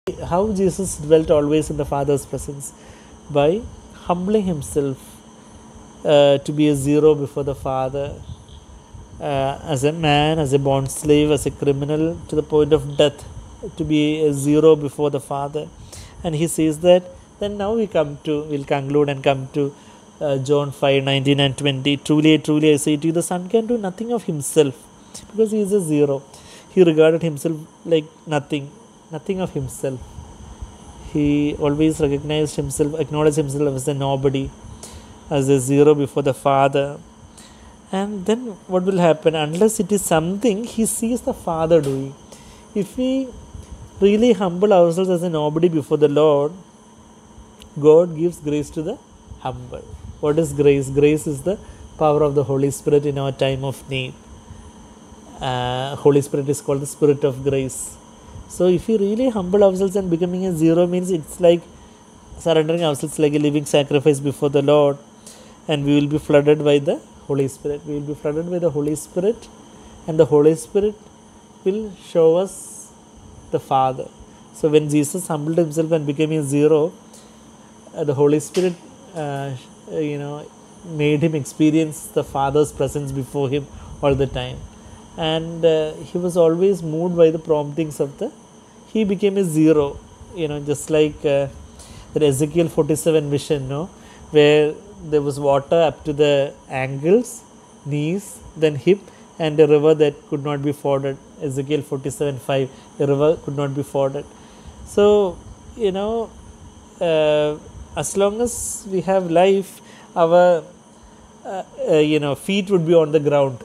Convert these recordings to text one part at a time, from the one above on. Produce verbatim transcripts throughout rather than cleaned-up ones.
how Jesus dwelt always in the Father's presence? By humbling himself uh, to be a zero before the Father, uh, as a man, as a bond slave, as a criminal, to the point of death, to be a zero before the Father. And he says that. Then now we come to, we'll conclude and come to uh, John five, nineteen and twenty. Truly, truly I say to you, the Son can do nothing of himself, because he is a zero. He regarded himself like nothing, nothing of himself. He always recognized himself, acknowledged himself as a nobody, as a zero before the Father. And then what will happen? Unless it is something he sees the Father doing. If we really humble ourselves as a nobody before the Lord, God gives grace to the humble. What is grace? Grace is the power of the Holy Spirit in our time of need. Uh, Holy Spirit is called the Spirit of grace. So if we really humble ourselves and becoming a zero, means it's like surrendering ourselves like a living sacrifice before the Lord, and we will be flooded by the Holy Spirit. We will be flooded by the Holy Spirit, and the Holy Spirit will show us the Father. So when Jesus humbled himself and became a zero, uh, the Holy Spirit uh, you know made him experience the Father's presence before him all the time. And uh, he was always moved by the promptings of the, he became a zero, you know, just like uh, the Ezekiel forty-seven vision, no, where there was water up to the ankles, knees, then hip, and a river that could not be forded. Ezekiel forty-seven five, a river could not be forded. So, you know, uh, as long as we have life, our uh, uh, you know feet would be on the ground.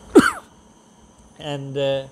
And uh,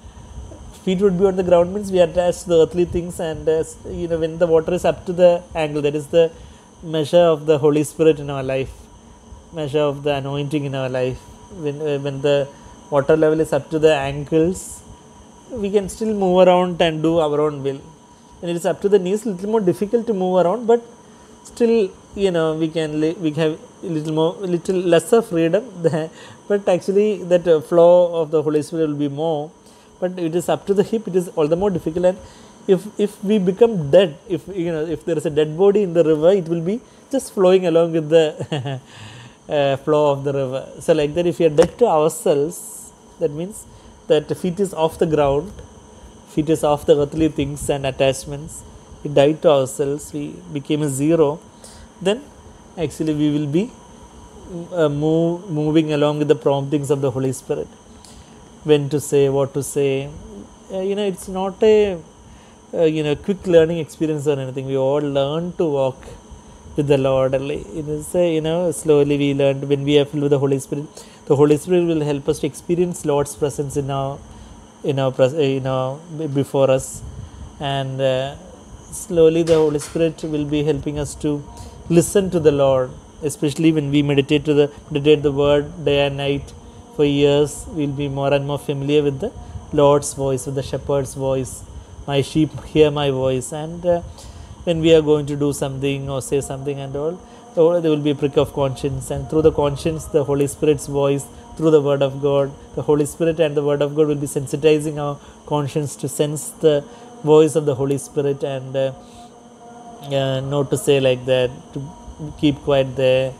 feet would be on the ground means we are attached to the earthly things, and uh, you know when the water is up to the ankle, that is the measure of the Holy Spirit in our life, measure of the anointing in our life. When uh, when the water level is up to the ankles, we can still move around and do our own will. When it is up to the knees, little more difficult to move around, but still, you know, we can we have a little more, little lesser freedom. But actually, that uh, flow of the Holy Spirit will be more. But it is up to the hip; it is all the more difficult. And if if we become dead, if you know, if there is a dead body in the river, it will be just flowing along with the uh, flow of the river. So, like that, if we are dead to ourselves, that means that the feet is off the ground, feet is off the earthly things and attachments. We died to ourselves, we became a zero, then actually we will be uh, move, moving along with the promptings of the Holy Spirit. When to say, what to say, uh, you know, it's not a uh, you know quick learning experience or anything. We all learn to walk with the Lord. It is a, you know slowly we learn. When we are filled with the Holy Spirit, the Holy Spirit will help us to experience Lord's presence in our in our you know before us, and uh, slowly the Holy Spirit will be helping us to listen to the Lord, especially when we meditate to the meditate the word day and night for years. We'll be more and more familiar with the Lord's voice, with the shepherd's voice. My sheep hear my voice. And uh, when we are going to do something or say something and all, there will be a prick of conscience, and through the conscience, the Holy Spirit's voice, through the word of God, the Holy Spirit and the word of God will be sensitizing our conscience to sense the voice of the Holy Spirit, and uh, uh, not to say like that, to keep quiet there,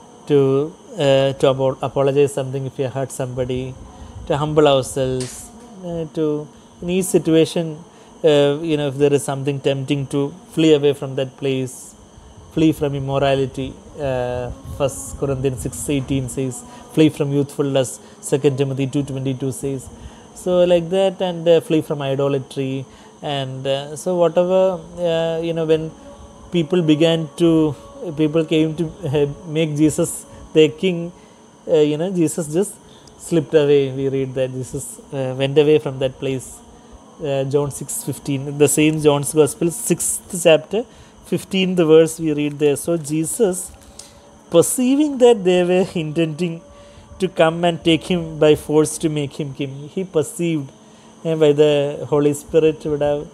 to uh, to apologize something if we hurt somebody, to humble ourselves, uh, to in each situation, uh, you know, if there is something tempting, to flee away from that place, flee from immorality. uh, First Corinthians six eighteen says, flee from youthful lust. Second Timothy two twenty-two says, so like that, and uh, flee from idolatry. And uh, so whatever, uh, you know, when people began to, people came to uh, make Jesus their king, uh, you know, Jesus just slipped away. We read that Jesus uh, went away from that place. Uh, John six fifteen, the same John's Gospel, sixth chapter, fifteenth verse, we read there. So Jesus, perceiving that they were intending to come and take him by force to make him king, he perceived, and by the Holy Spirit would have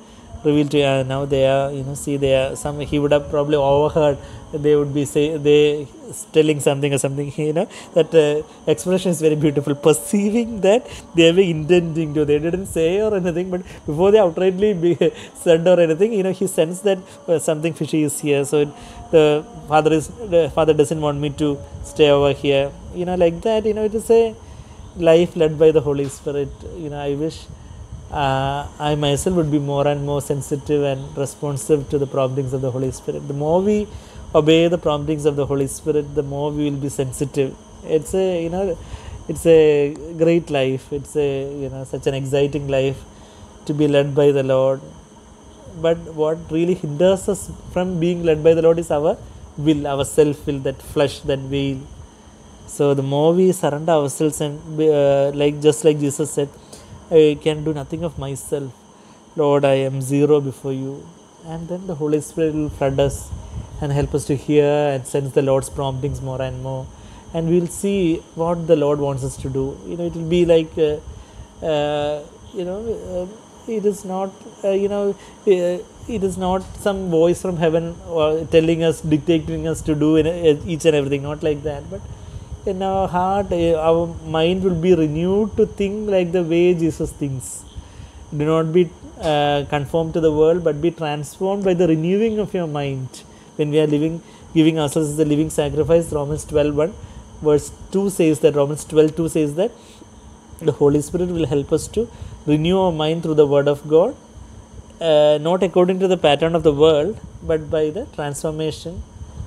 revealed to you. Uh, now they are, you know, see they are some. He would have probably overheard. They would be say they telling something or something. You know that uh, expression is very beautiful. Perceiving that they were intending to. They didn't say or anything, but before they outrightly be said or anything, you know, he sensed that uh, something fishy is here. So it, the father is the father doesn't want me to stay over here. You know, like that. You know, it is a life led by the Holy Spirit. You know, I wish uh, I myself would be more and more sensitive and responsive to the promptings of the Holy Spirit. The more we obey the promptings of the Holy Spirit, the more we will be sensitive. It's a, you know, it's a great life. It's a, you know, such an exciting life to be led by the Lord. But what really hinders us from being led by the Lord is our will, our self will, that flesh, that veil. So the more we surrender ourselves and uh, like just like Jesus said, I can do nothing of myself, Lord, I am zero before you. And then the Holy Spirit will flood us and help us to hear and sense the Lord's promptings more and more. And we'll see what the Lord wants us to do. You know, it will be like, uh, uh, you know, uh, it is not, uh, you know, uh, it is not some voice from heaven uh, telling us, dictating us to do in, uh, each and everything, not like that. But in our heart, uh, our mind will be renewed to think like the way Jesus thinks. Do not be uh, conformed to the world, but be transformed by the renewing of your mind. When we are living, giving ourselves as a living sacrifice, Romans twelve one, verse two says that, Romans twelve two says that the Holy Spirit will help us to renew our mind through the Word of God, uh, not according to the pattern of the world, but by the transformation.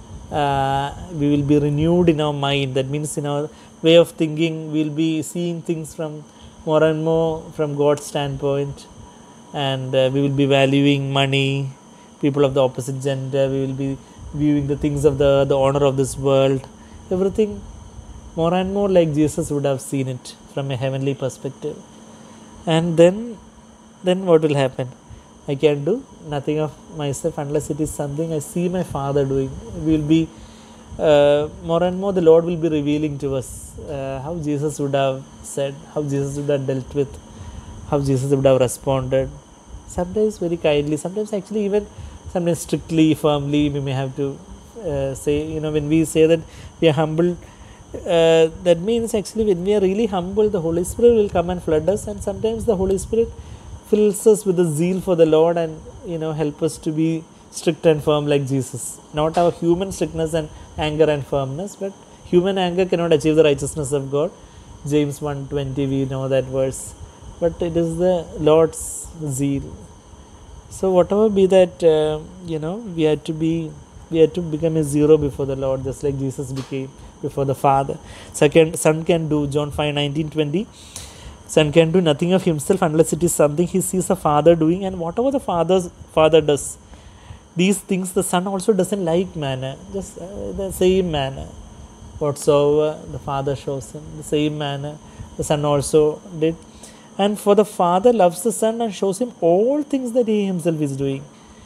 Uh, we will be renewed in our mind. That means in our way of thinking, we will be seeing things from more and more from God's standpoint, and uh, we will be valuing money, people of the opposite gender. We will be viewing the things of the the honor of this world, everything more and more like Jesus would have seen it from a heavenly perspective. And then then what will happen? I can do nothing of myself unless it is something I see my Father doing. We will be uh, more and more the Lord will be revealing to us uh, how Jesus would have said, how Jesus would have dealt with, how Jesus would have responded. Sometimes very kindly, sometimes actually even sometimes strictly, firmly. We may have to uh, say, you know, when we say that we are humble, uh, that means actually when we are really humble, the Holy Spirit will come and flood us, and sometimes the Holy Spirit fills us with a zeal for the Lord and, you know, help us to be strict and firm like Jesus. Not our human strictness and anger and firmness, but human anger cannot achieve the righteousness of God. James one twenty, we know that verse. But it is the Lord's zeal. So whatever be that, uh, you know, we had to be, we had to become a zero before the Lord, just like Jesus became before the Father. Second, Son can do, John five nineteen twenty. Son can do nothing of himself unless it is something he sees the Father doing, and whatever the Father's Father does, these things the Son also doesn't like manner, just uh, the same manner. Whatsoever the Father shows him, the same manner the Son also did. And for the Father loves the Son and shows him all things that he himself is doing.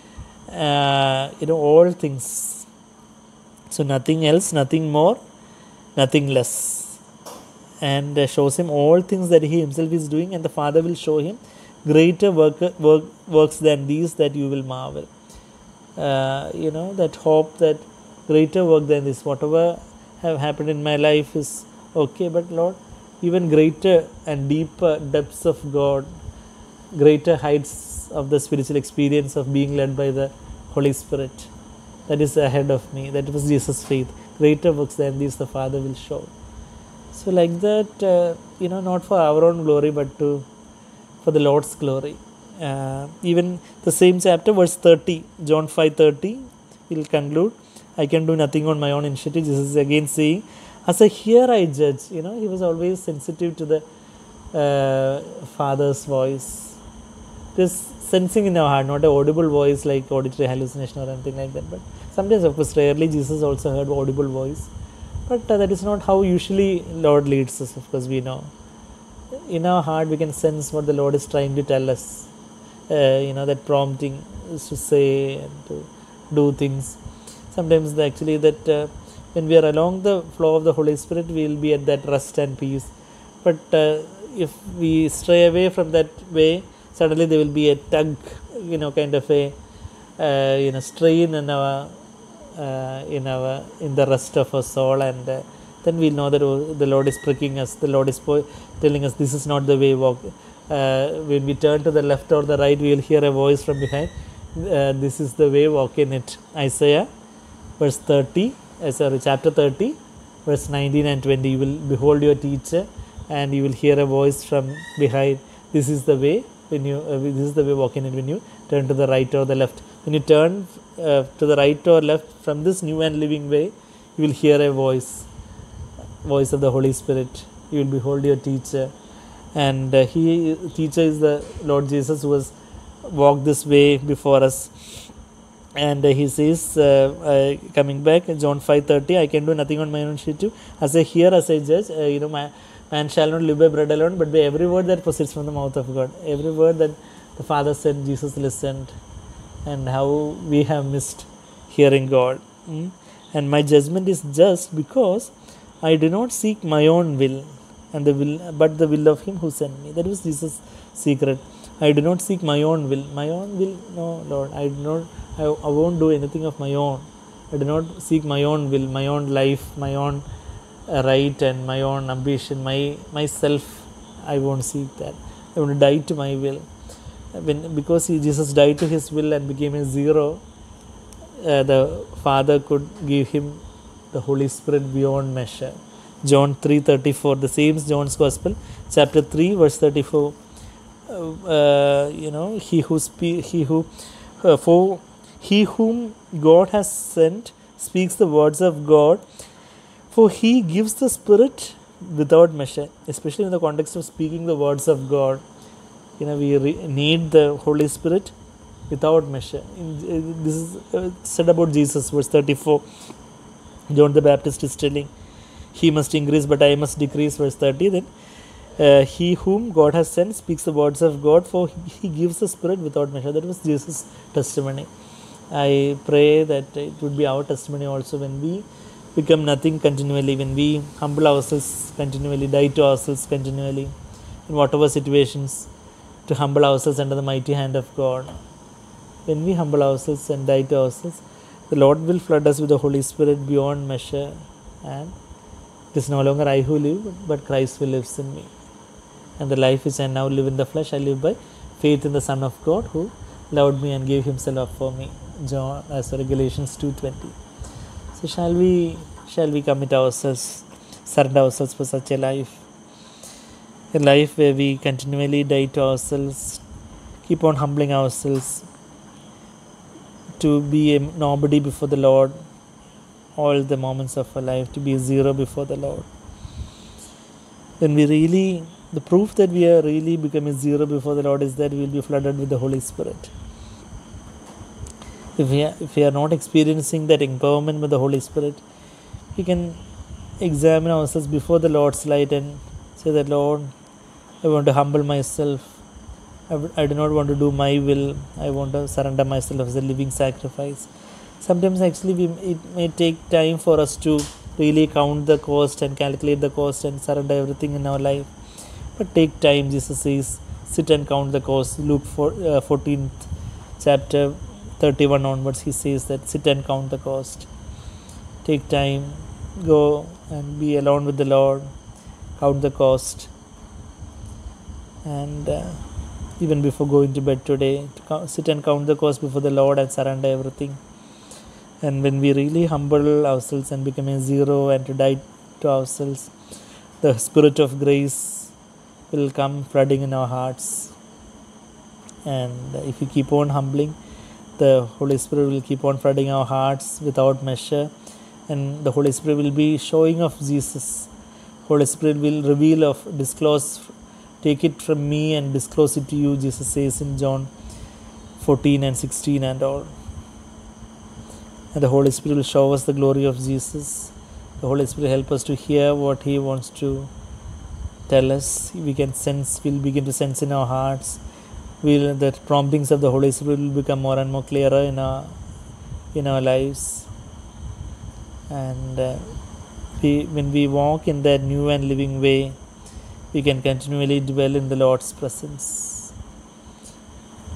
Uh, you know, all things. So nothing else, nothing more, nothing less. And uh, shows him all things that he himself is doing, and the Father will show him greater work, work, works than these that you will marvel. Uh, you know, that hope that greater work than this, whatever have happened in my life is okay, but Lord, even greater and deeper depths of God, greater heights of the spiritual experience of being led by the Holy Spirit, that is ahead of me. That was Jesus' faith. Greater works than these the Father will show. So like that, uh, you know, not for our own glory, but to for the Lord's glory. Uh, even the same chapter, verse thirty, John five thirty, we'll conclude. I can do nothing on my own initiative. Jesus is again saying, as a hearer I judge. You know, he was always sensitive to the uh, Father's voice. Just sensing in our heart, not an audible voice like auditory hallucination or anything like that. But sometimes, of course, rarely Jesus also heard audible voice. But uh, that is not how usually Lord leads us, of course, we know. In our heart, we can sense what the Lord is trying to tell us. Uh, you know, that prompting is to say and to do things. Sometimes the, actually that uh, when we are along the flow of the Holy Spirit, we will be at that rest and peace. But uh, if we stray away from that way, suddenly there will be a tug you know, kind of a uh, you know, strain in our uh, in our in the rest of our soul, and uh, then we know that oh, the Lord is pricking us. The Lord is po- telling us this is not the way. Walk. Uh, when we turn to the left or the right, we will hear a voice from behind. Uh, this is the way. Walk in it. Isaiah, verse thirty. Uh, sorry, chapter thirty, verse nineteen and twenty. You will behold your teacher, and you will hear a voice from behind. This is the way. When you uh, this is the way. Walk in it. When you turn to the right or the left. When you turn uh, to the right or left from this new and living way, you will hear a voice. Voice of the Holy Spirit. You will behold your teacher, and uh, he teacher is the Lord Jesus, who has walked this way before us. And uh, he says, uh, uh, coming back, John five thirty, I can do nothing on my own initiative. As I hear, as I judge, uh, you know, my man shall not live by bread alone, but by every word that proceeds from the mouth of God. Every word that the Father said, Jesus listened, and how we have missed hearing God. Mm? And my judgment is just because I do not seek my own will, and the will, but the will of Him who sent me. That was Jesus' secret. I do not seek my own will. My own will, no, Lord. I do not. I, I won't do anything of my own. I do not seek my own will, my own life, my own uh, right, and my own ambition, my myself. I won't seek that. I want to die to my will. When because he, Jesus died to his will and became a zero, uh, the Father could give him the Holy Spirit beyond measure. John three thirty-four, the same John's Gospel, chapter three, verse thirty-four. Uh, uh, you know, he who spe- he who uh, for he whom God has sent speaks the words of God, for he gives the Spirit without measure. Especially in the context of speaking the words of God, you know, we re- need the Holy Spirit without measure. In, uh, this is uh, said about Jesus, verse thirty-four. John the Baptist is telling, he must increase, but I must decrease. Verse thirty. Then uh, he whom God has sent speaks the words of God, for he gives the Spirit without measure. That was Jesus' testimony. I pray that it would be our testimony also, when we become nothing continually, when we humble ourselves continually, die to ourselves continually, in whatever situations, to humble ourselves under the mighty hand of God. When we humble ourselves and die to ourselves, the Lord will flood us with the Holy Spirit beyond measure, and it is no longer I who live, but Christ who lives in me. And the life which I now live in the flesh, I live by faith in the Son of God, who loved me and gave himself up for me. John, uh, sorry, Galatians two twenty. So shall we, shall we commit ourselves, surrender ourselves for such a life, a life where we continually die to ourselves, keep on humbling ourselves, to be a nobody before the Lord all the moments of our life, to be a zero before the Lord. When we really, the proof that we are really becoming zero before the Lord is that we will be flooded with the Holy Spirit. If we are, if we are not experiencing that empowerment with the Holy Spirit, we can examine ourselves before the Lord's light and say that, Lord, I want to humble myself. I, w- I do not want to do my will. I want to surrender myself as a living sacrifice. Sometimes actually we, it may take time for us to really count the cost and calculate the cost and surrender everything in our life. But take time, Jesus says, sit and count the cost. Luke four, uh, fourteenth chapter, thirty-one onwards, he says that sit and count the cost. Take time, go and be alone with the Lord, count the cost. And uh, even before going to bed today, to count, sit and count the cost before the Lord and surrender everything. And when we really humble ourselves and become a zero and to die to ourselves, the Spirit of grace will come flooding in our hearts. And if we keep on humbling, the Holy Spirit will keep on flooding our hearts without measure, and the Holy Spirit will be showing of Jesus. Holy Spirit will reveal of, disclose, take it from me and disclose it to you, Jesus says in John fourteen and sixteen and all. And the Holy Spirit will show us the glory of Jesus. The Holy Spirit will help us to hear what He wants to tell us. We can sense, we'll begin to sense in our hearts. Will the promptings of the Holy Spirit will become more and more clearer in our in our lives. And uh, we, when we walk in that new and living way, we can continually dwell in the Lord's presence.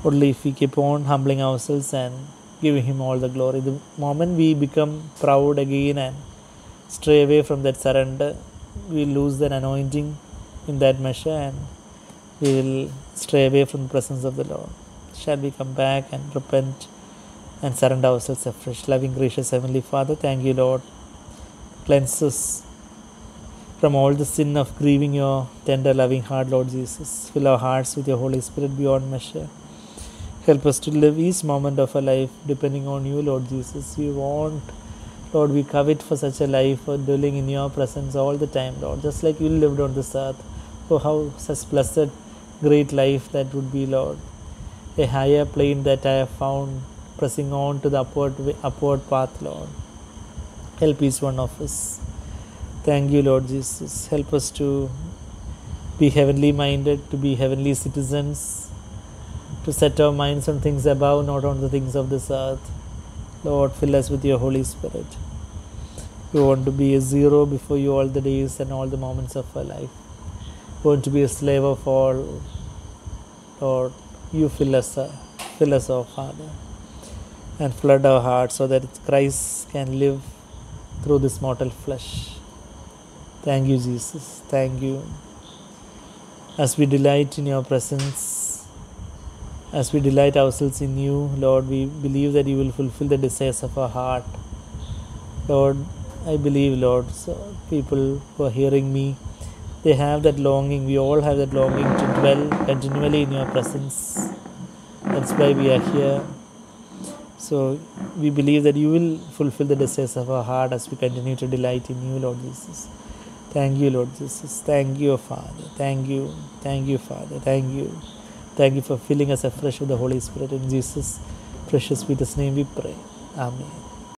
Only if we keep on humbling ourselves and giving Him all the glory. The moment we become proud again and stray away from that surrender, we lose that anointing in that measure and we will stray away from the presence of the Lord. Shall we come back and repent and surrender ourselves afresh? Loving, gracious Heavenly Father, thank you, Lord. Cleanse us from all the sin of grieving your tender, loving heart, Lord Jesus. Fill our hearts with your Holy Spirit beyond measure. Help us to live each moment of our life depending on you, Lord Jesus. We want, Lord, we covet for such a life, for dwelling in your presence all the time, Lord, just like you lived on this earth. Oh, how such blessed, great life that would be, Lord. A higher plane that I have found, pressing on to the upward, upward path, Lord. Help each one of us. Thank you, Lord Jesus. Help us to be heavenly minded, to be heavenly citizens, to set our minds on things above, not on the things of this earth. Lord, fill us with your Holy Spirit. We want to be a zero before you all the days and all the moments of our life. We want to be a slave of all. Lord, you fill us, uh, fill us, oh Father, and flood our hearts so that Christ can live through this mortal flesh. Thank you, Jesus. Thank you. As we delight in your presence, as we delight ourselves in you, Lord, we believe that you will fulfill the desires of our heart. Lord, I believe, Lord, so people who are hearing me, they have that longing. We all have that longing to dwell continually in your presence. That's why we are here. So we believe that you will fulfill the desires of our heart as we continue to delight in you, Lord Jesus. Thank you, Lord Jesus. Thank you, Father. Thank you. Thank you, Father. Thank you. Thank you for filling us afresh with the Holy Spirit. In Jesus' precious, sweetest name we pray. Amen.